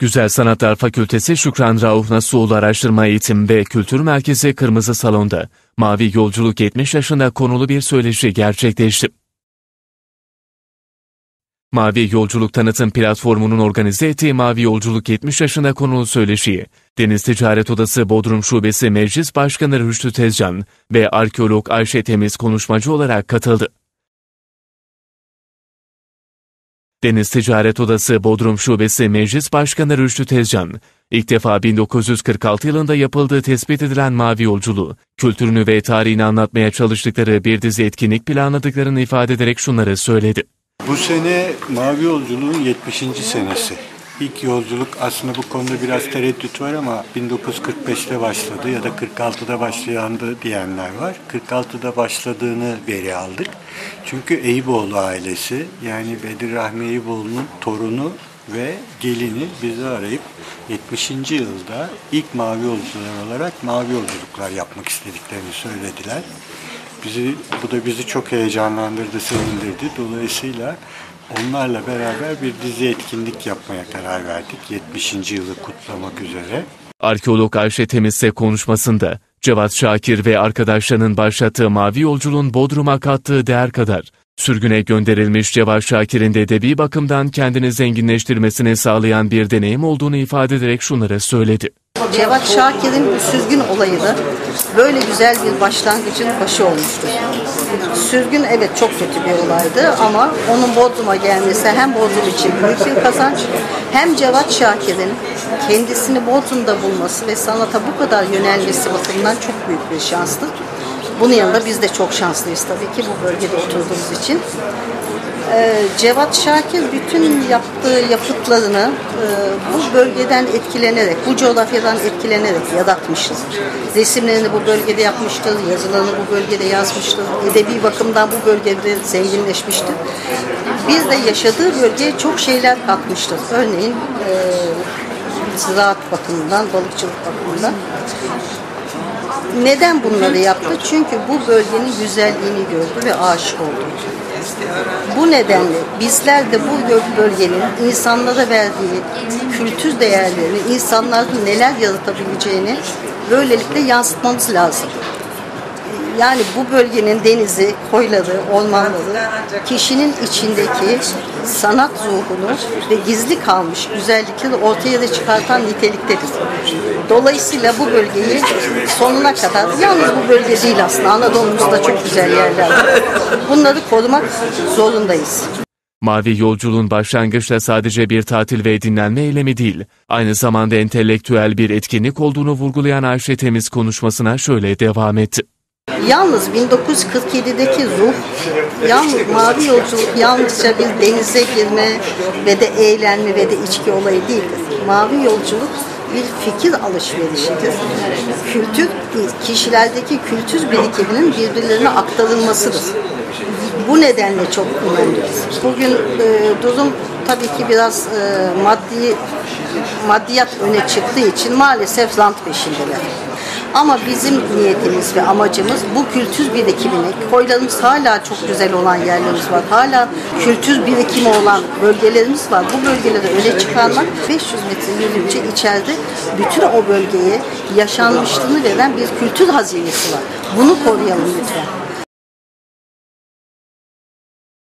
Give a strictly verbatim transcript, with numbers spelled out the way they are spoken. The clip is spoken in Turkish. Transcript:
Güzel Sanatlar Fakültesi Şükran Rauf Nasuoğlu Araştırma Eğitim ve Kültür Merkezi Kırmızı Salon'da Mavi Yolculuk yetmiş yaşında konulu bir söyleşi gerçekleşti. Mavi Yolculuk Tanıtım Platformu'nun organize ettiği Mavi Yolculuk yetmiş yaşında konulu söyleşiye Deniz Ticaret Odası Bodrum Şubesi Meclis Başkanı Rüştü Tezcan ve arkeolog Ayşe Temiz konuşmacı olarak katıldı. Deniz Ticaret Odası Bodrum Şubesi Meclis Başkanı Rüştü Tezcan, ilk defa bin dokuz yüz kırk altı yılında yapıldığı tespit edilen Mavi Yolculuğu, kültürünü ve tarihini anlatmaya çalıştıkları bir dizi etkinlik planladıklarını ifade ederek şunları söyledi. Bu sene Mavi Yolculuğun yetmişinci senesi. İlk yolculuk aslında bu konuda biraz tereddüt var ama bin dokuz yüz kırk beşte başladı ya da kırk altıda başlayandı diyenler var. kırk altıda başladığını veri aldık. Çünkü Eyüboğlu ailesi yani Bedir Rahmi Eyüboğlu'nun torunu ve gelini bizi arayıp yetmişinci yılda ilk Mavi Yolcular olarak Mavi Yolculuklar yapmak istediklerini söylediler. Bizi, bu da bizi çok heyecanlandırdı, sevindirdi. Dolayısıyla onlarla beraber bir dizi etkinlik yapmaya karar verdik. yetmişinci yılı kutlamak üzere. Arkeolog Ayşe Temiz ise konuşmasında Cevat Şakir ve arkadaşlarının başlattığı Mavi Yolculuğun Bodrum'a kattığı değer kadar sürgüne gönderilmiş Cevat Şakir'in de edebi bakımdan kendini zenginleştirmesini sağlayan bir deneyim olduğunu ifade ederek şunları söyledi. Cevat Şakir'in bu sürgün olayı da böyle güzel bir başlangıcın başı olmuştur. Sürgün evet çok kötü bir olaydı ama onun Bodrum'a gelmesi hem Bodrum için büyük bir kazanç hem Cevat Şakir'in kendisini Bodrum'da bulması ve sanata bu kadar yönelmesi bakımından çok büyük bir şanstır. Bunun yanında biz de çok şanslıyız tabii ki bu bölgede oturduğumuz için. Ee, Cevat Şakir bütün yaptığı yapıtlarını e, bu bölgeden etkilenerek, bu coğrafyadan etkilenerek yaratmıştır. Resimlerini bu bölgede yapmıştır, yazılarını bu bölgede yazmıştır, edebi bakımdan bu bölgede zenginleşmiştir. Biz de yaşadığı bölgeye çok şeyler katmıştır. Örneğin e, ziraat bakımından, balıkçılık bakımından. Neden bunları yaptı? Çünkü bu bölgenin güzelliğini gördü ve aşık oldu. Bu nedenle bizler de bu bölgenin insanlara verdiği kültür değerlerini, insanların neler yaratabileceğini böylelikle yansıtmamız lazım. Yani bu bölgenin denizi, koyları, ormanları kişinin içindeki sanat ruhunu ve gizli kalmış güzellikleri ortaya da çıkartan niteliktedir. Dolayısıyla bu bölgeyi sonuna kadar, yalnız bu bölge değil aslında, Anadolu'muzda çok güzel yerler var. Bunları korumak zorundayız. Mavi Yolculuğun başlangıçta sadece bir tatil ve dinlenme eylemi değil, aynı zamanda entelektüel bir etkinlik olduğunu vurgulayan Ayşe Temiz konuşmasına şöyle devam etti. Yalnız bin dokuz yüz kırk yedideki ruh, yalnız Mavi Yolculuk yalnızca bir denize girme ve de eğlenme ve de içki olayı değildir. Mavi Yolculuk bir fikir alışverişidir. Kültür, kişilerdeki kültür birikiminin birbirlerine aktarılmasıdır. Bu nedenle çok önemlidir. Bugün e, durum tabii ki biraz e, maddi maddiyat öne çıktığı için maalesef rant peşindeler. Ama bizim niyetimiz ve amacımız bu kültür birikimini, koylarımız hala çok güzel olan yerlerimiz var. Hala kültür birikimi olan bölgelerimiz var. Bu bölgeleri öne çıkarmak, beş yüz metre yürüyünce içeride bütün o bölgeye yaşanmışlığını veren bir kültür hazinesi var. Bunu koruyalım lütfen.